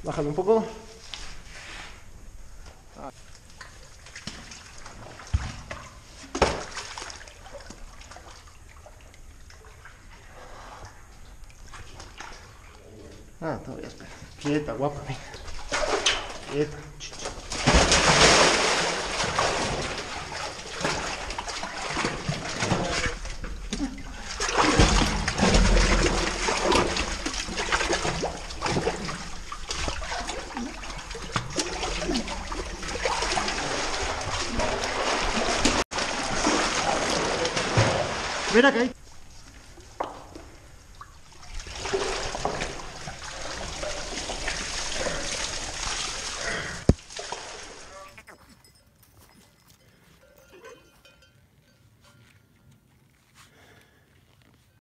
Bájame un poco. Todavía espera. Quieta, guapa, venga. Quieta. Ven acá ahí.